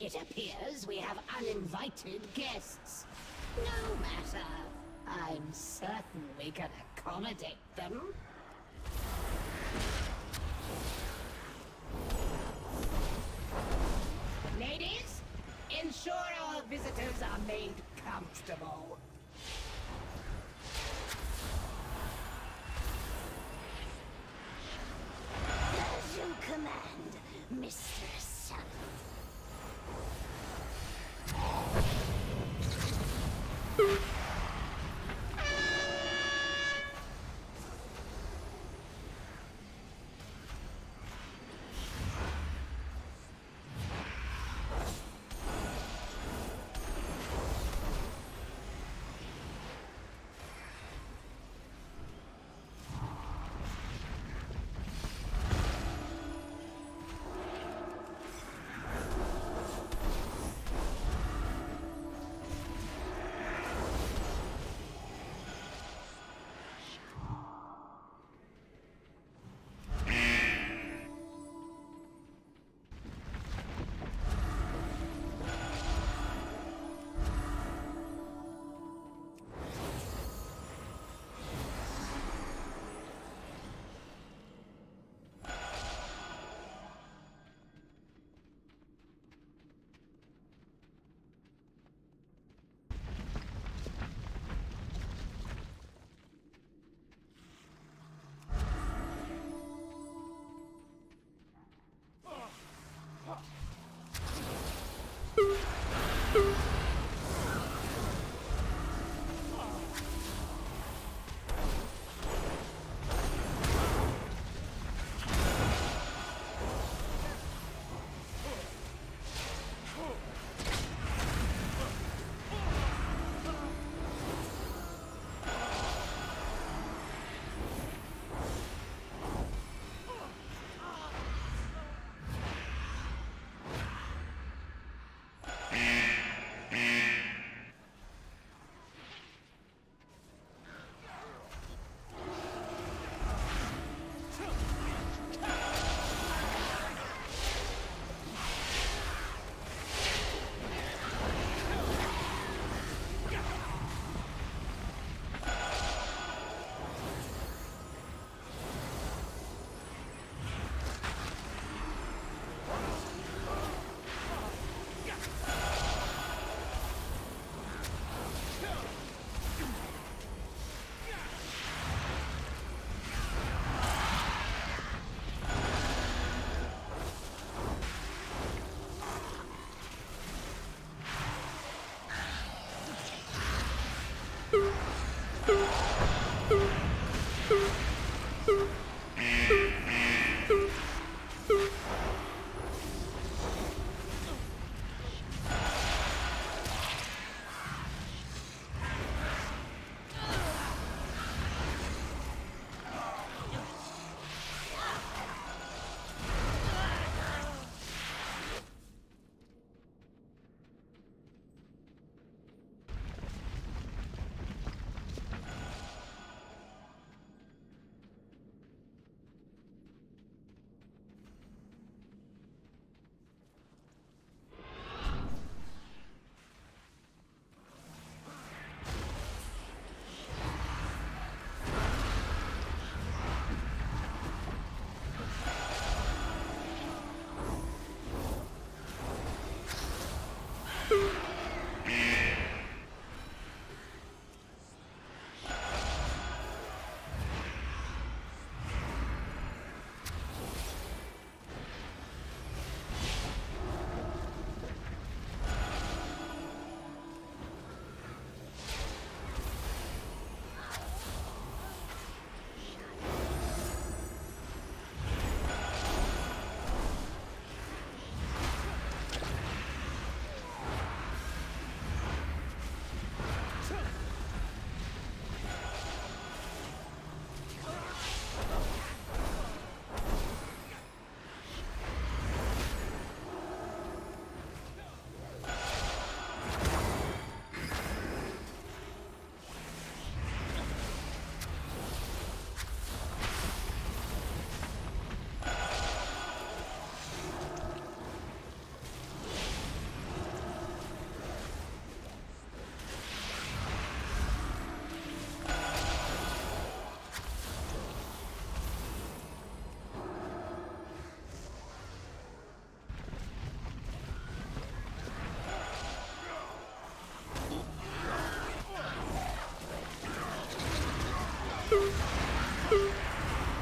It appears we have uninvited guests. No matter. I'm certain we can accommodate them. Ladies, ensure our visitors are made comfortable. As you command, Mistress.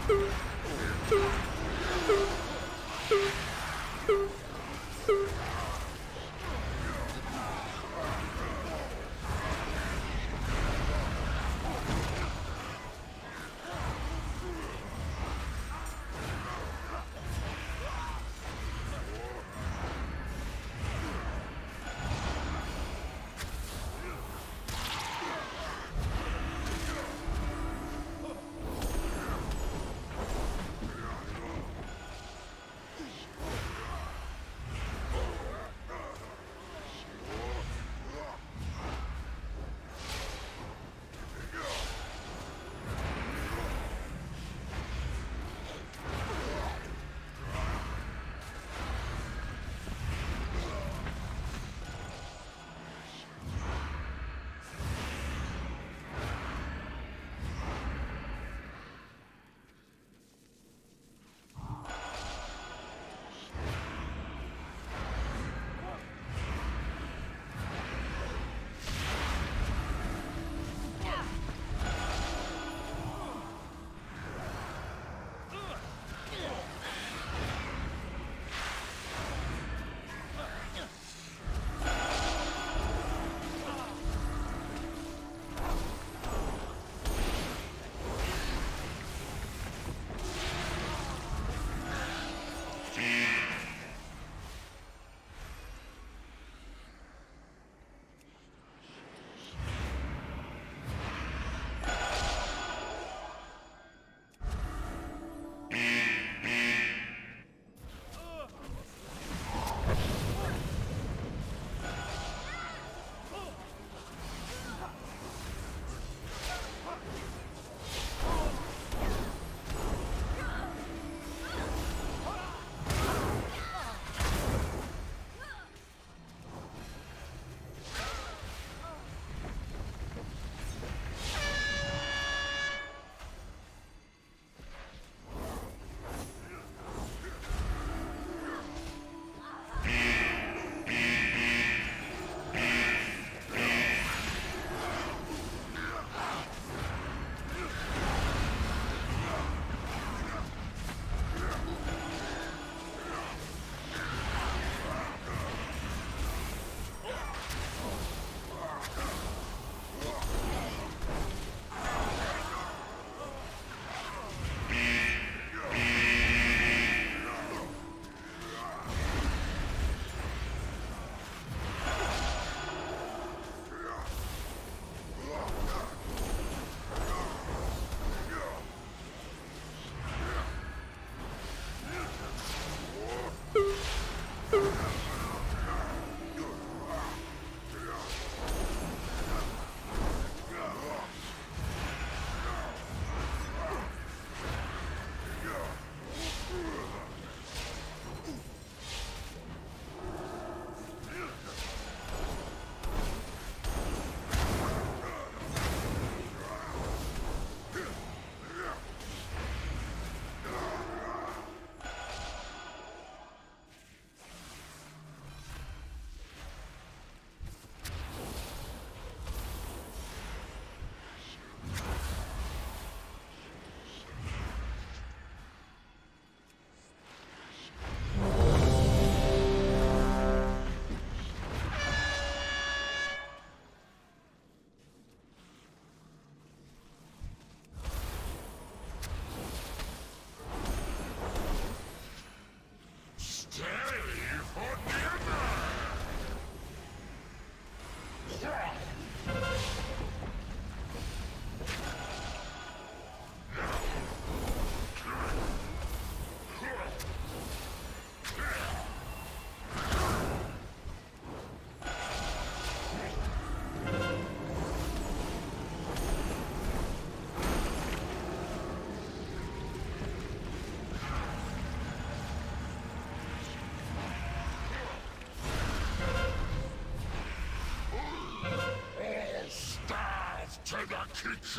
kitchen.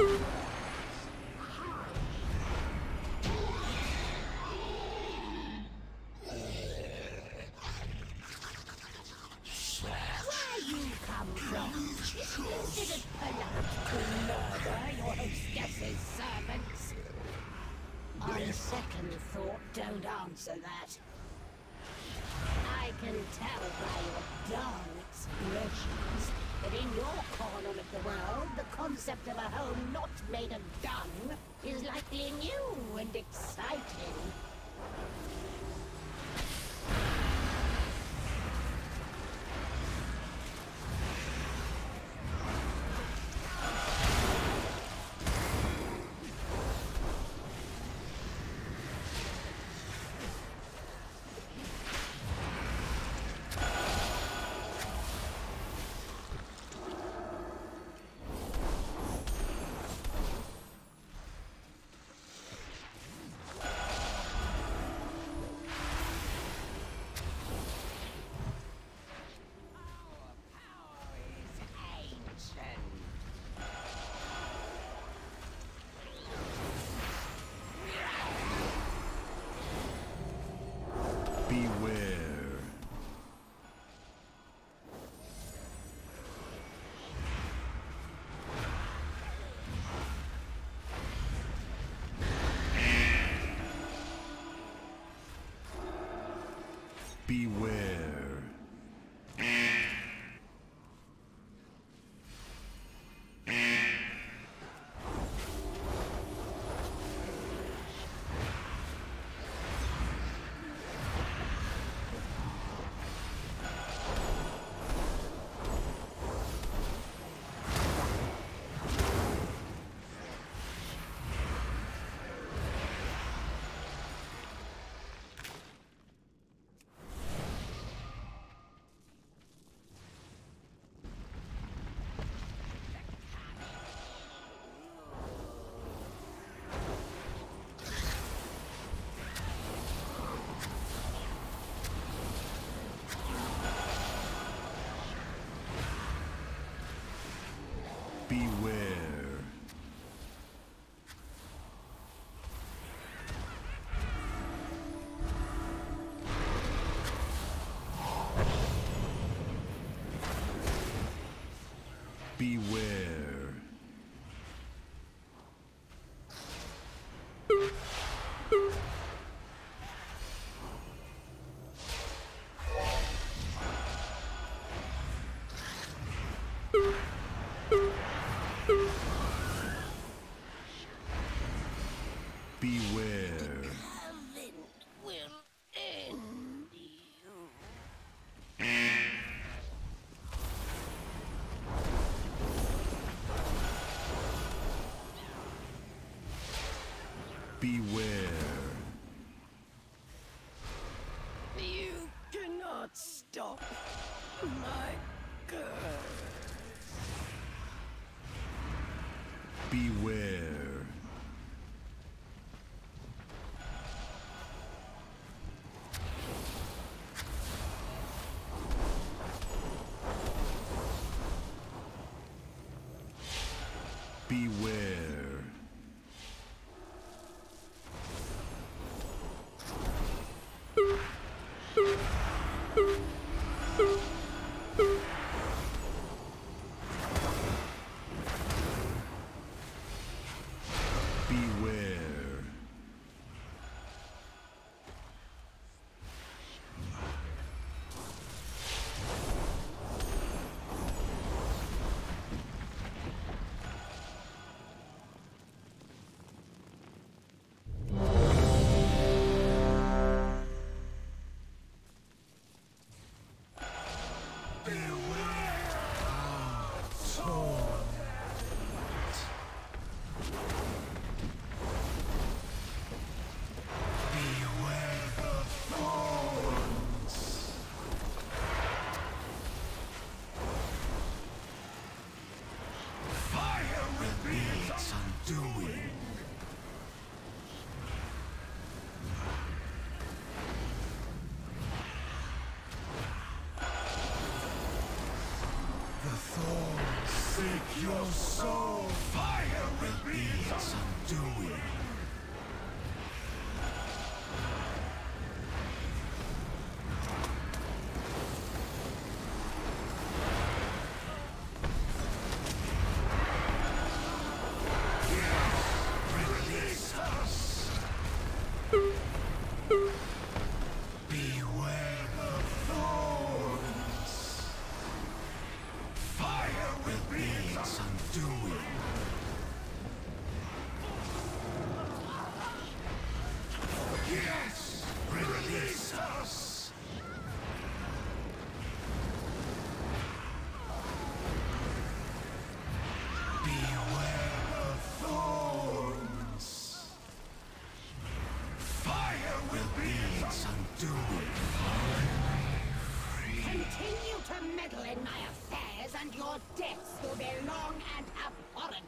Where you come from? Is it polite to murder your hostess's servants? On second thought, don't answer that. I can tell by your dull expressions that in your corner of the world, the concept of a home not made of dung is likely new and exciting. Beware. Beware. Beware. Beware. Beware. Heaven will end you. Beware. You cannot stop my curse. Beware. Beware. Beware. Doing. The thorns Forsake your soul. Fire will be its undoing. Release us. Beware of thorns. Fire will be its undoing. Yes! Release us! Beware of thorns. Fire will be its undoing. Continue to meddle in my affairs, and your deaths will be long and abhorrent.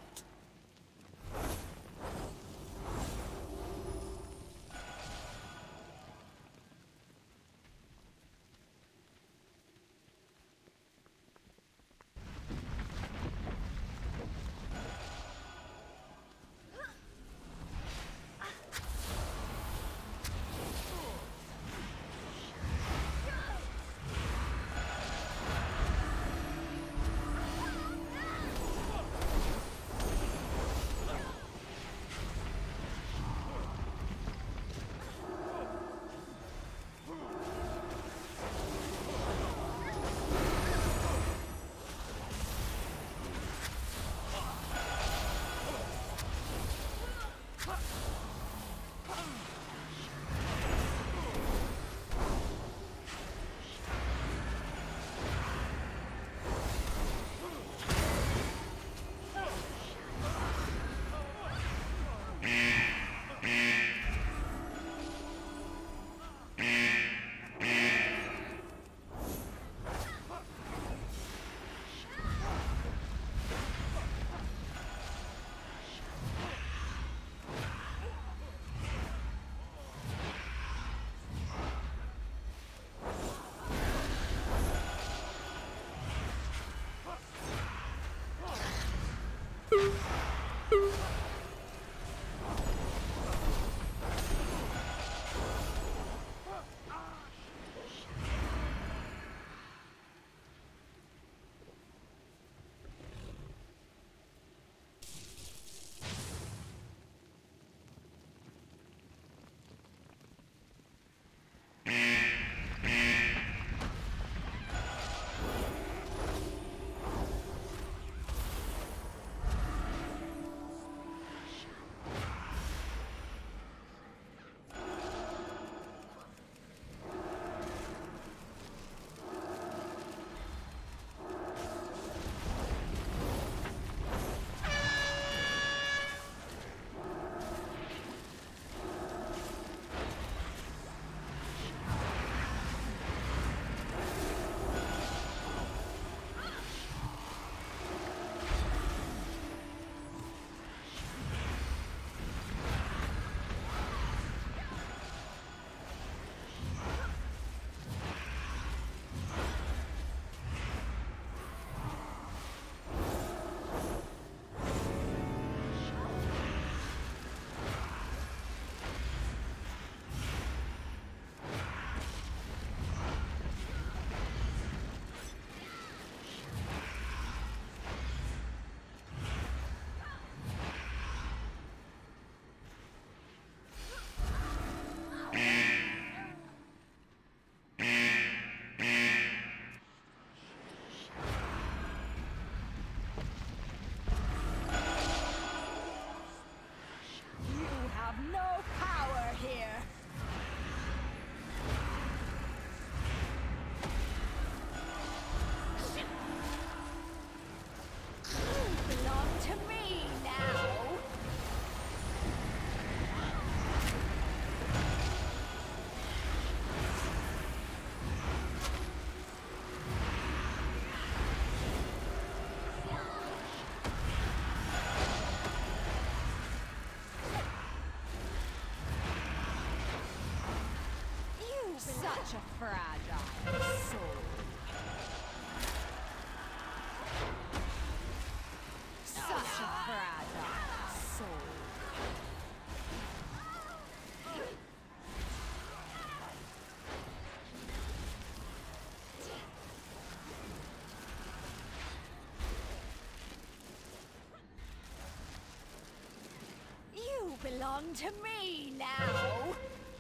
belong to me now!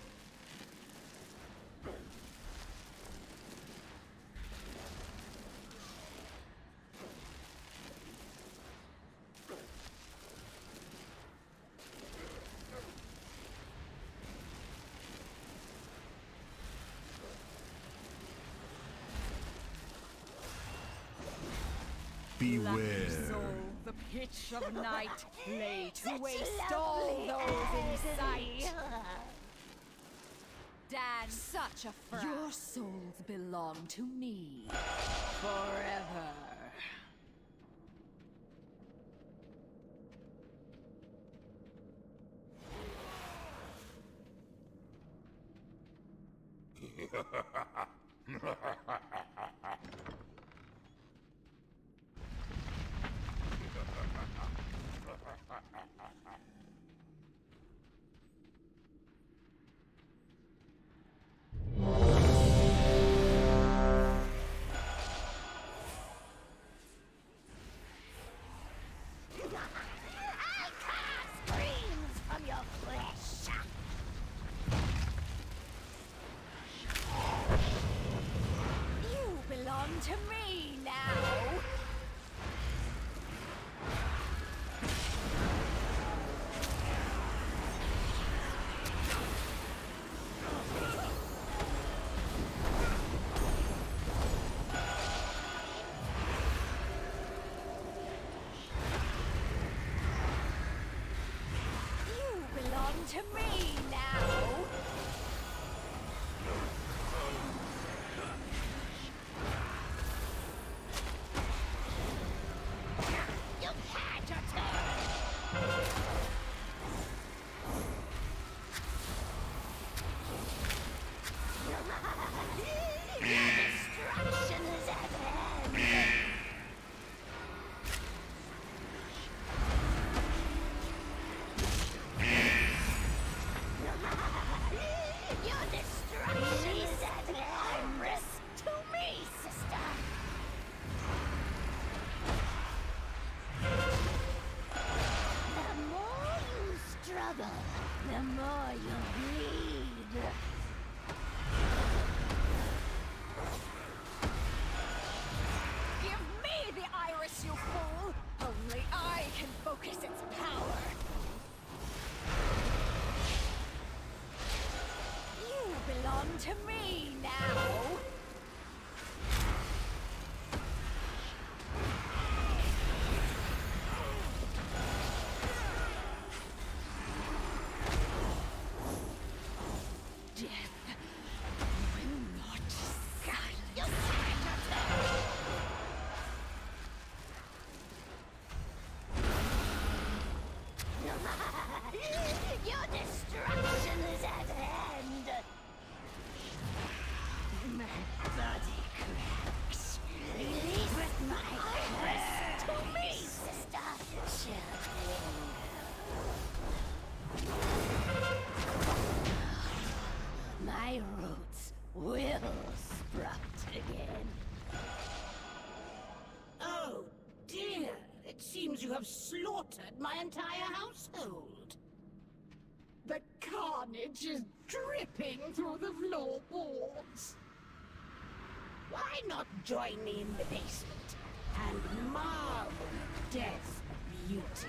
Beware. Soul, the pitch of night lay to waste all those in sight. Dan, such a frown. Your souls belong to me forever. To me now! You belong to me now! The more you bleed. Give me the iris, you fool! Only I can focus its power. You belong to me now. Your destruction is at hand! My body cracks. Release with my crest to me, sister! My roots will sprout again. Oh, dear! It seems you have slaughtered my entire household. The carnage is dripping through the floorboards. Why not join me in the basement and marvel at death's beauty?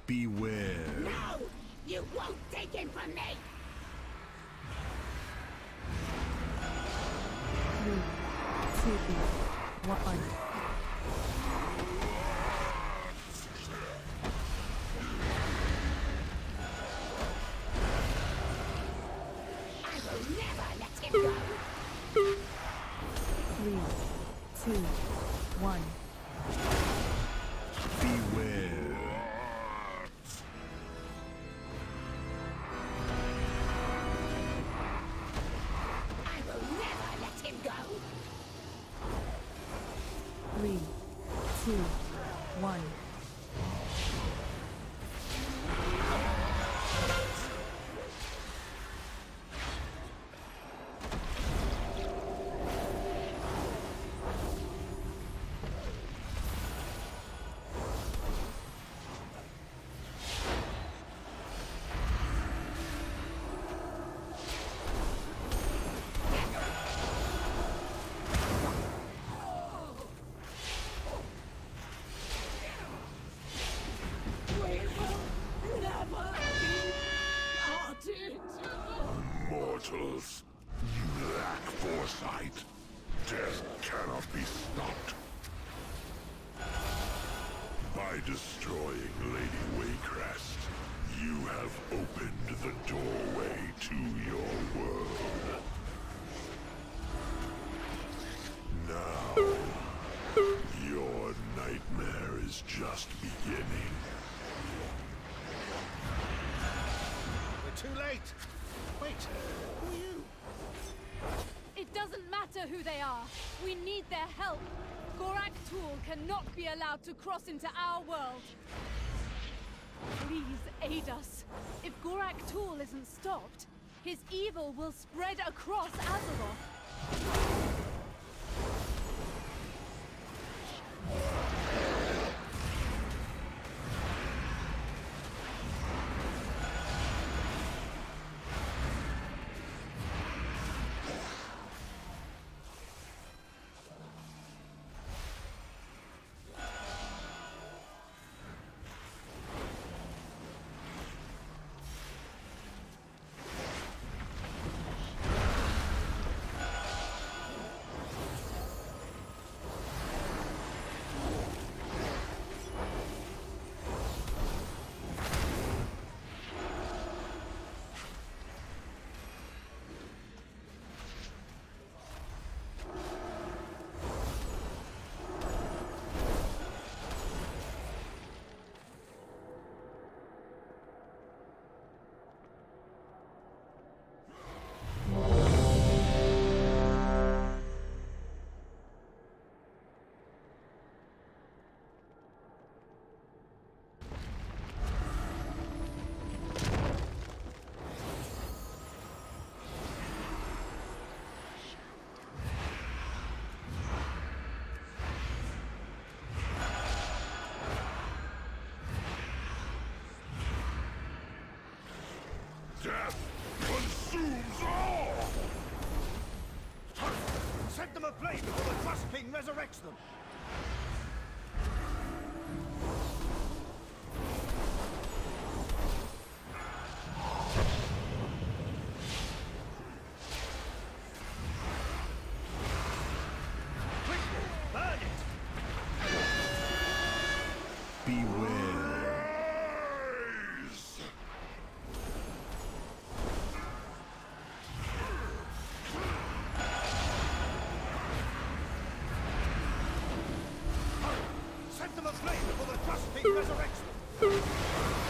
Beware. No! You won't take him from me! 3, 2, 1. I will never let him go! 3, 2, 1. Beware. I will never let him go! 3, 2, 1. We will never be parted! Mortals, you lack foresight. Death cannot be stopped. By destroying Lady Waycrest, you have opened the doorway to your world. Now, your nightmare is just beginning. We're too late! Wait, who are you? It doesn't matter who they are. We need their help. Gorak Tool cannot be allowed to cross into our world. Please aid us. If Gorak Tool isn't stopped, his evil will spread across Azeroth. Death consumes all! Set them aflame before the Trust King resurrects them! Quickly, burn it! Beware. Rise! Set them aflame before the Trust King resurrects them!